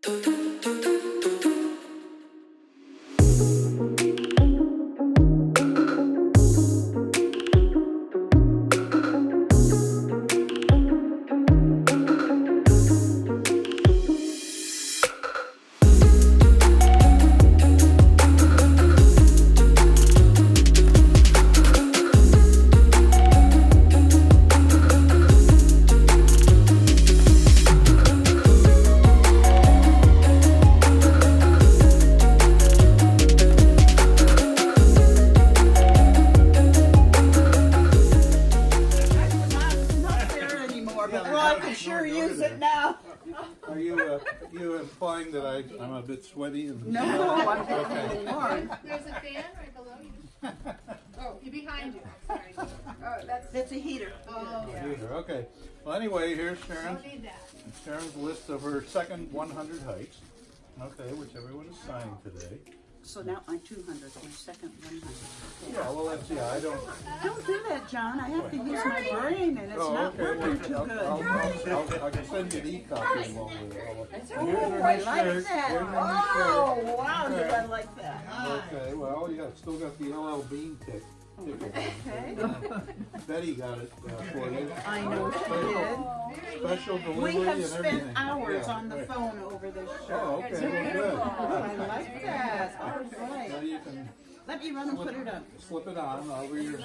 Are you implying that I'm a bit sweaty? No, I'm getting warm. There's a fan right below you. Oh, behind you. Sorry. Oh, that's a heater. Oh, yeah. Heater. Okay. Well, anyway, here's Sharon's list of her second 100 hikes. Okay, which everyone is signing today. So now I'm 200, my second 100. Yeah, well, that's, I don't do that, John. I have to use my brain, and it's not working too good. I can send you an e-copy along with it. Oh, I like that. Oh, wow, do I like that. Okay, well, you still got the LL Bean ticket. Okay. Betty got it for you. I know she did. Special delivery. We have spent hours on the phone over this show. Oh, okay, well, good. Oh, I like that. All right. Now you can let me run and put it up. Slip it on over your.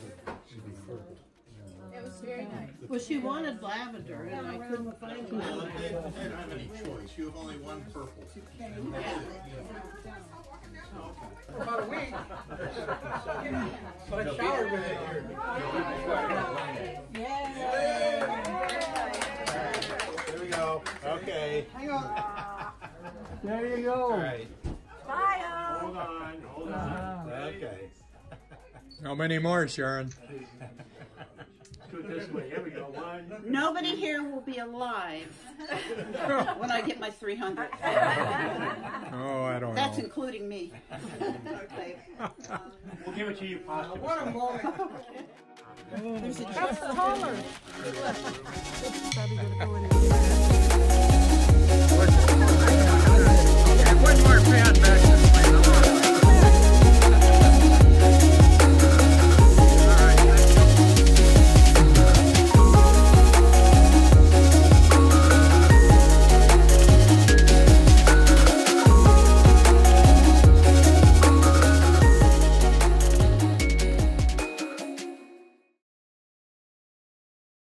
It was very nice. Well, she wanted lavender, and I couldn't find it. Well, you didn't have any choice. You have only one purple. About a week. But shower with it here. There we go. Okay. Hang on. There you go. All right. Bye. Hold on. Okay. How many more, Sharon? Do it this way. Here we go. One. Nobody here will be alive when I get my 300. Oh, I don't know. That's including me. Okay. We'll give it to you, possibly. What a moment. There's a chest taller.